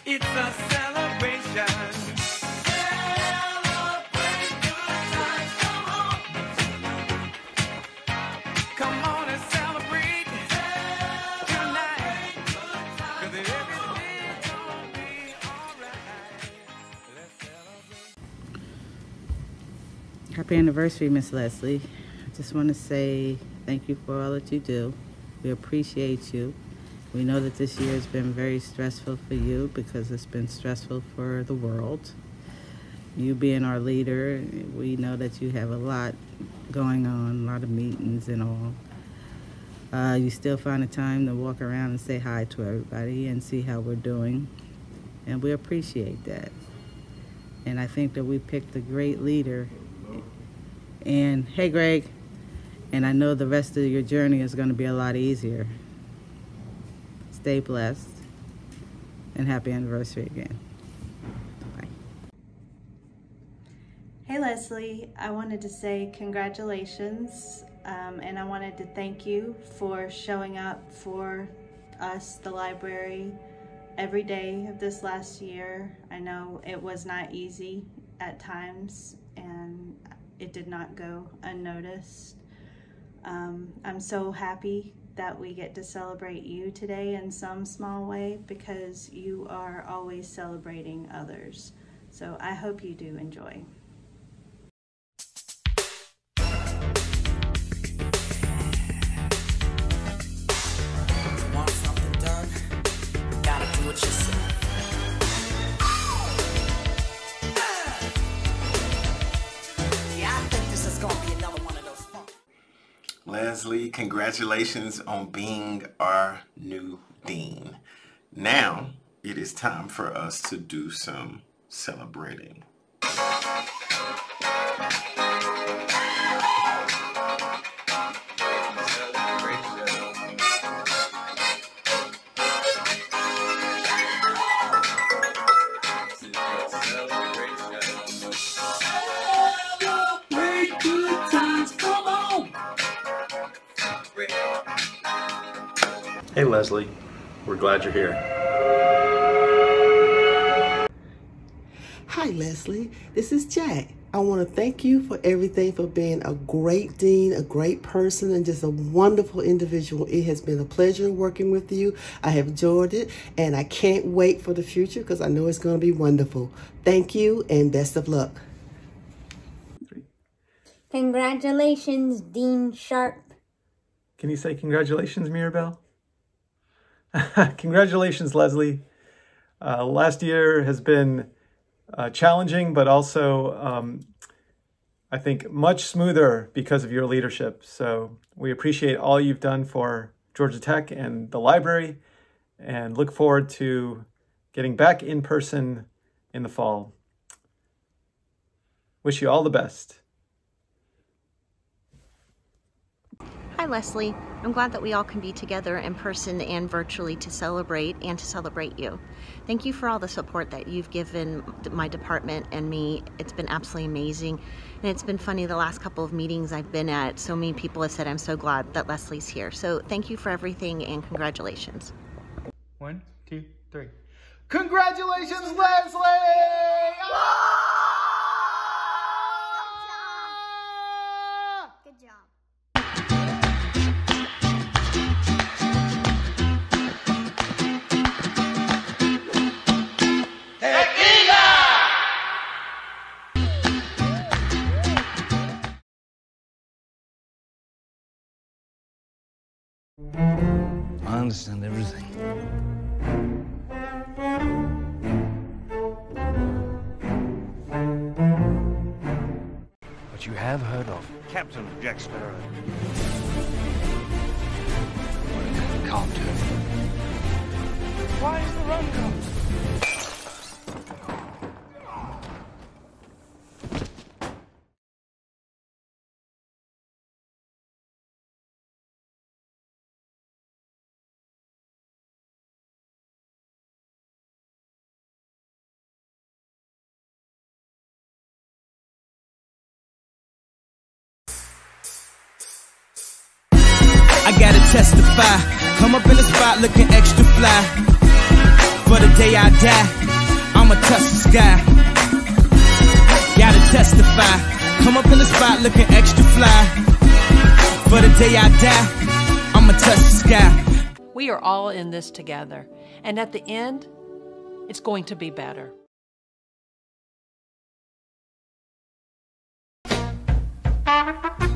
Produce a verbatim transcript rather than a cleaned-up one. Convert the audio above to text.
It's a celebration. Celebrate good times. Come on. Come on and celebrate tonight. Cause everything's gonna be alright. Let's celebrate. Happy anniversary, Miss Leslie. I just want to say thank you for all that you do. We appreciate you. We know that this year has been very stressful for you because it's been stressful for the world. You being our leader, we know that you have a lot going on, a lot of meetings and all. Uh, you still find the time to walk around and say hi to everybody and see how we're doing. And we appreciate that. And I think that we picked a great leader. And hey, Greg, and I know the rest of your journey is going to be a lot easier. Stay blessed, and happy anniversary again. Bye. Hey Leslie, I wanted to say congratulations, um, and I wanted to thank you for showing up for us, the library, every day of this last year. I know it was not easy at times, and it did not go unnoticed. Um, I'm so happy that we get to celebrate you today in some small way because you are always celebrating others. So I hope you do enjoy. Want something done? Gotta do it yourself. Yeah, I think this is gonna be another one of those fun. Leslie, congratulations on being our new dean. Now it is time for us to do some celebrating. Celebrate good times, come on! Hey Leslie, we're glad you're here. Hi Leslie, this is Jack. I want to thank you for everything, for being a great dean, a great person, and just a wonderful individual. It has been a pleasure working with you. I have enjoyed it, and I can't wait for the future because I know it's going to be wonderful. Thank you, and best of luck. Congratulations, Dean Sharp. Can you say congratulations, Mirabelle? Congratulations, Leslie. Uh, last year has been uh, challenging, but also, um, I think, much smoother because of your leadership. So we appreciate all you've done for Georgia Tech and the library, and look forward to getting back in person in the fall. Wish you all the best. Hi Leslie, I'm glad that we all can be together in person and virtually to celebrate and to celebrate you. Thank you for all the support that you've given my department and me. It's been absolutely amazing, and it's been funny the last couple of meetings I've been at. So many people have said I'm so glad that Leslie's here. So thank you for everything and congratulations. One, two, three. Congratulations, Leslie! Good job. I understand everything. But you have heard of Captain Jack Sparrow. What can't do. Why is the run come? I gotta testify. Come up in the spot looking extra fly. For the day I die, I'ma touch the sky. Gotta testify. Come up in the spot looking extra fly. For the day I die, I'ma touch the sky. We are all in this together. And at the end, it's going to be better. Thank you.